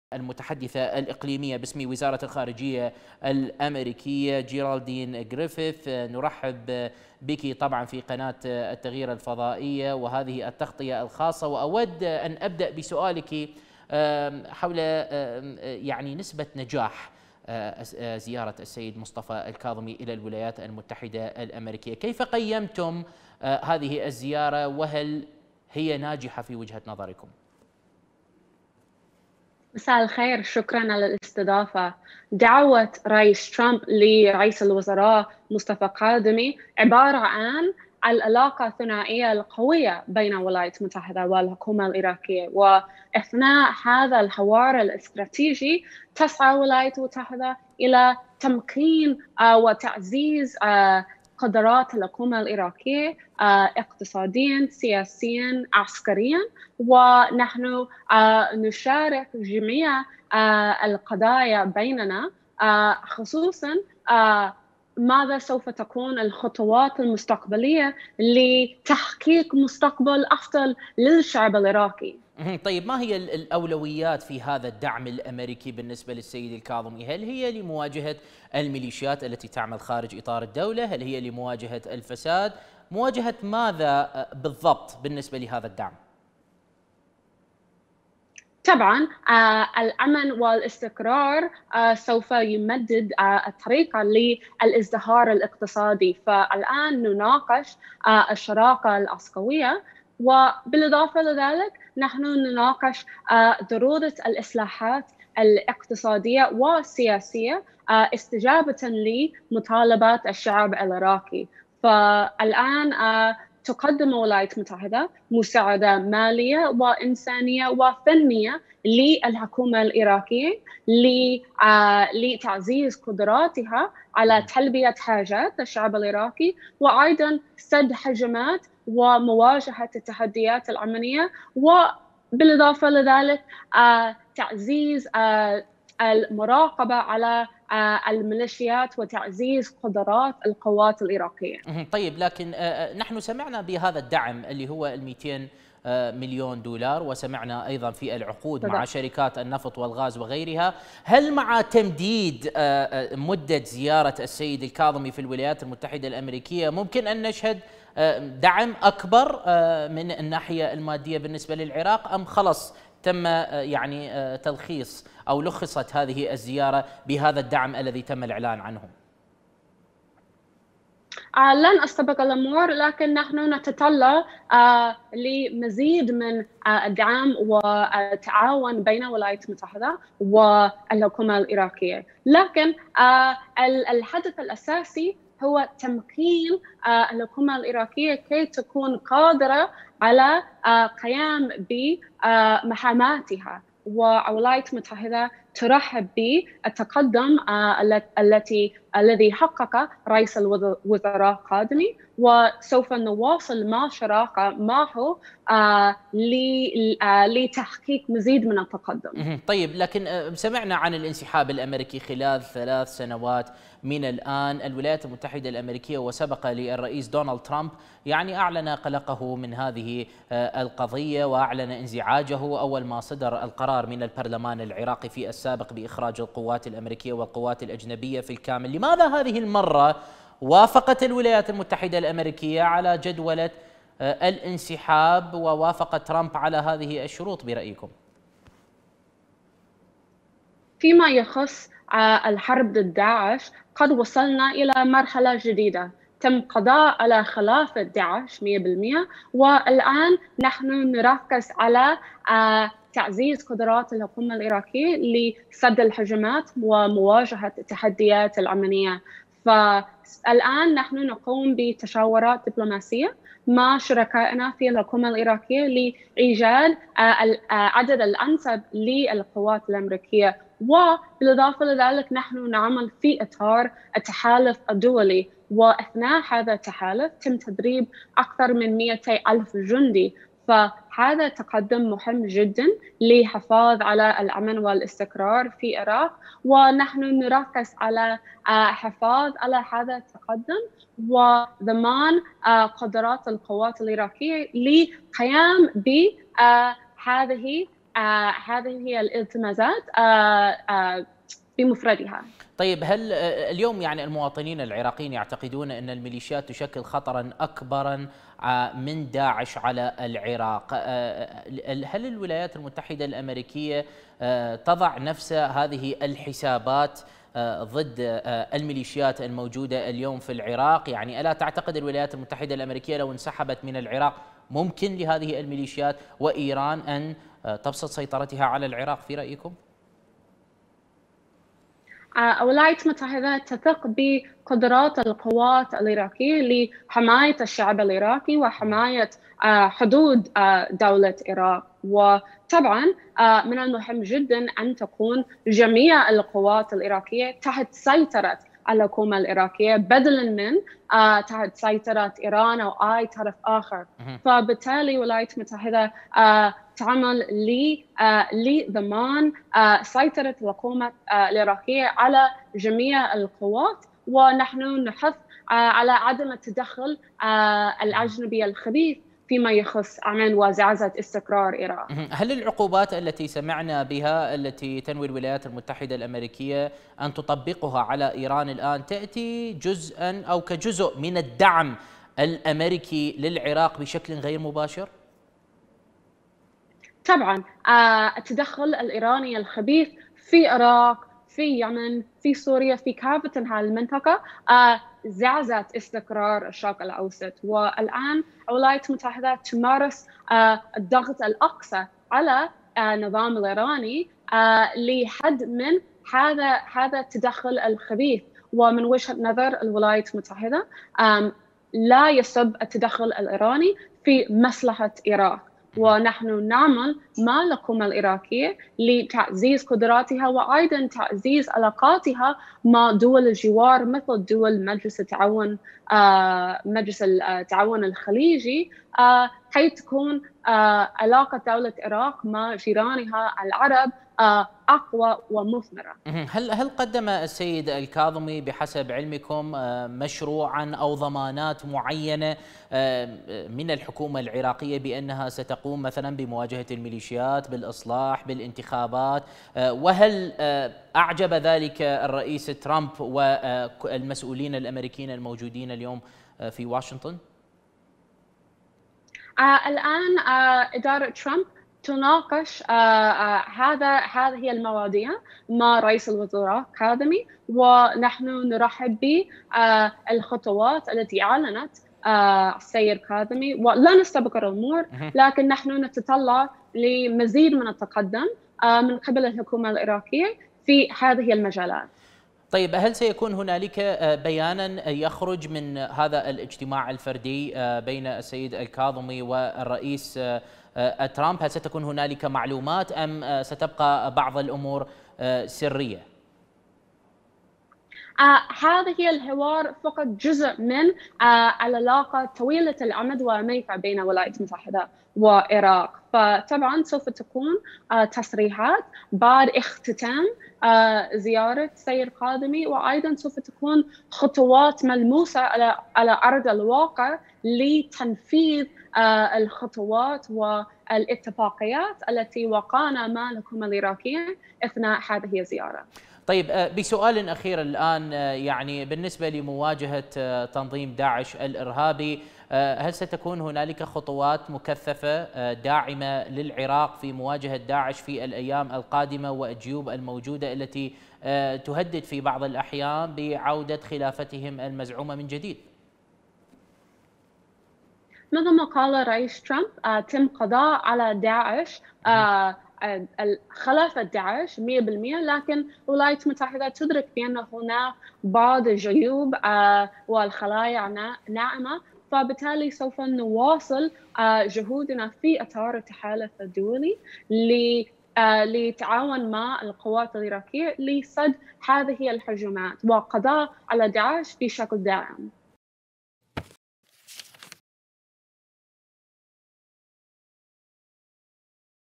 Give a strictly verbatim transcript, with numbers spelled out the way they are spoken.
المتحدثة الإقليمية باسم وزارة الخارجية الأمريكية جيرالدين جريفيث. نرحب بك طبعا في قناة التغيير الفضائية وهذه التغطية الخاصة، وأود أن أبدأ بسؤالك حول يعني نسبة نجاح زيارة السيد مصطفى الكاظمي إلى الولايات المتحدة الأمريكية. كيف قيمتم هذه الزيارة وهل هي ناجحة في وجهة نظركم؟ مساء الخير، شكرا على الاستضافة. دعوة رئيس ترامب لرئيس الوزراء مصطفى كاظمي عبارة عن العلاقة الثنائية القوية بين الولايات المتحدة والحكومة العراقية، وأثناء هذا الحوار الاستراتيجي تسعى الولايات المتحدة إلى تمكين وتعزيز قدرات الحكومة العراقية اقتصاديا، سياسيا، عسكريا، ونحن نشارك جميع القضايا بيننا، خصوصا ماذا سوف تكون الخطوات المستقبلية لتحقيق مستقبل أفضل للشعب العراقي. طيب، ما هي الأولويات في هذا الدعم الأمريكي بالنسبة للسيد الكاظمي؟ هل هي لمواجهة الميليشيات التي تعمل خارج إطار الدولة؟ هل هي لمواجهة الفساد؟ مواجهة ماذا بالضبط بالنسبة لهذا الدعم؟ طبعا آه الأمن والاستقرار آه سوف يمدد آه الطريقة للازدهار الاقتصادي، فالآن نناقش آه الشراكة العسكرية، وبالإضافة لذلك نحن نناقش آه ضرورة الإصلاحات الاقتصادية والسياسية آه استجابة لمطالبات الشعب العراقي. فالآن آه تقدم الولايات المتحدة مساعدة مالية وإنسانية وفنية للحكومة العراقية لتعزيز قدراتها على تلبية حاجات الشعب العراقي، وأيضا سد هجمات ومواجهة التحديات الأمنية، وبالإضافة لذلك تعزيز المراقبة على الميليشيات وتعزيز قدرات القوات العراقية. طيب، لكن نحن سمعنا بهذا الدعم اللي هو المئتين مليون دولار، وسمعنا أيضا في العقود مع شركات النفط والغاز وغيرها. هل مع تمديد مدة زيارة السيد الكاظمي في الولايات المتحدة الأمريكية ممكن أن نشهد دعم أكبر من الناحية المادية بالنسبة للعراق، أم خلص تم يعني تلخيص أو لخصت هذه الزيارة بهذا الدعم الذي تم الإعلان عنه؟ آه لن أستبق الأمور، لكن نحن نتطلع آه لمزيد من آه الدعم والتعاون بين الولايات المتحدة والحكومة العراقية، لكن آه الهدف الأساسي هو تمكين آه الحكومة العراقية كي تكون قادرة على آه قيام بمهاماتها، والولايات المتحدة ترحب بالتقدم آه التي الذي حقق رئيس الوزراء كاظمي، وسوف نواصل مع شراكة معه آه لتحقيق مزيد من التقدم. طيب، لكن سمعنا عن الانسحاب الأمريكي خلال ثلاث سنوات من الآن. الولايات المتحدة الأمريكية وسبق للرئيس دونالد ترامب يعني أعلن قلقه من هذه القضية وأعلن انزعاجه أول ما صدر القرار من البرلمان العراقي في السابق بإخراج القوات الأمريكية والقوات الأجنبية في الكامل. لماذا هذه المرة وافقت الولايات المتحدة الأمريكية على جدولة الانسحاب ووافق ترامب على هذه الشروط برأيكم؟ فيما يخص الحرب ضد داعش، قد وصلنا إلى مرحلة جديدة، تم قضاء على خلافة داعش مئة بالمئة، والآن نحن نركز على تعزيز قدرات الحكومة العراقية لسد الهجمات ومواجهة التحديات الأمنية. فالآن نحن نقوم بتشاورات دبلوماسية مع شركائنا في الحكومة العراقية لإيجاد العدد الأنسب للقوات الأمريكية، وبالإضافة لذلك نحن نعمل في إطار التحالف الدولي، وأثناء هذا التحالف تم تدريب أكثر من مئتي ألف جندي، فهذا تقدم مهم جدا للحفاظ على الأمن والاستقرار في العراق، ونحن نركز على حفاظ على هذا التقدم وضمان قدرات القوات العراقية للقيام بهذه آه هذه هي الالتماسات آه آه بمفردها. طيب، هل آه، اليوم يعني المواطنين العراقيين يعتقدون أن الميليشيات تشكل خطرا أكبرا آه، من داعش على العراق؟ آه، هل الولايات المتحدة الأمريكية آه، تضع نفس هذه الحسابات آه، ضد آه، الميليشيات الموجودة اليوم في العراق؟ يعني ألا تعتقد الولايات المتحدة الأمريكية لو انسحبت من العراق ممكن لهذه الميليشيات وإيران أن آه، تبسط سيطرتها على العراق في رأيكم؟ الولايات المتحدة تثق بقدرات القوات العراقية لحماية الشعب العراقي وحماية آه، حدود آه، دولة العراق. وطبعا آه، من المهم جدا أن تكون جميع القوات العراقية تحت سيطرة الحكومة العراقية بدلا من آه، تحت سيطرة إيران أو أي طرف آخر. فبالتالي الولايات المتحدة آه، تعمل لضمان سيطرة الحكومة العراقية على جميع القوات، ونحن نحث على عدم التدخل الأجنبي الخبيث فيما يخص أمن وزعزعة استقرار العراق. هل العقوبات التي سمعنا بها التي تنوي الولايات المتحدة الأمريكية أن تطبقها على إيران الآن تأتي جزءا أو كجزء من الدعم الأمريكي للعراق بشكل غير مباشر؟ طبعا التدخل الإيراني الخبيث في العراق، في اليمن، في سوريا، في كافة هذه المنطقة زعزعت استقرار الشرق الأوسط. والآن الولايات المتحدة تمارس الضغط الأقصى على النظام الإيراني لحد من هذا هذا التدخل الخبيث. ومن وجهة نظر الولايات المتحدة لا يصب التدخل الإيراني في مصلحة العراق، ونحن نعمل مع الحكومة العراقية لتعزيز قدراتها وأيضا تعزيز علاقاتها مع دول الجوار مثل دول مجلس التعاون آه مجلس التعاون الخليجي آه حيث تكون آه علاقة دولة العراق مع جيرانها العرب آه أقوى ومثمرة. هل هل قدم السيد الكاظمي بحسب علمكم مشروعا أو ضمانات معينة من الحكومة العراقية بأنها ستقوم مثلا بمواجهة الميليشيات بالإصلاح بالانتخابات؟ وهل أعجب ذلك الرئيس ترامب والمسؤولين الأمريكيين الموجودين اليوم في واشنطن؟ آه الآن آه إدارة ترامب تناقش آه آه هذا هذه المواضيع مع رئيس الوزراء كاظمي، ونحن نرحب بالخطوات التي أعلنت آه السيد كاظمي، ولا نستبق الأمور، لكن نحن نتطلع لمزيد من التقدم آه من قبل الحكومة العراقية في هذه المجالات. طيب، هل سيكون هنالك بيانا يخرج من هذا الاجتماع الفردي بين السيد الكاظمي والرئيس ترامب؟ هل ستكون هنالك معلومات أم ستبقى بعض الأمور سرية؟ آه هذا هي الحوار فقط جزء من آه العلاقة طويلة الأمد وأمريكا بين الولايات المتحدة والعراق. فطبعا سوف تكون آه تصريحات بعد اختتام آه زيارة السيد كاظمي، وأيضا سوف تكون خطوات ملموسة على على أرض الواقع لتنفيذ آه الخطوات والاتفاقيات التي وقعنا مع الحكومة العراقية أثناء هذه الزيارة. طيب، بسؤال أخير الآن، يعني بالنسبة لمواجهة تنظيم داعش الإرهابي، هل ستكون هنالك خطوات مكثفة داعمة للعراق في مواجهة داعش في الأيام القادمة والجيوب الموجودة التي تهدد في بعض الأحيان بعودة خلافتهم المزعومة من جديد؟ مثل ما قال رئيس ترامب تم القضاء على داعش، خلافة داعش مئة بالمئة، لكن الولايات المتحدة تدرك بأن هناك بعض الجيوب والخلايا ناعمة، فبالتالي سوف نواصل جهودنا في إطار التحالف الدولي للتعاون مع القوات العراقية لصد هذه الهجمات والقضاء على داعش بشكل دائم.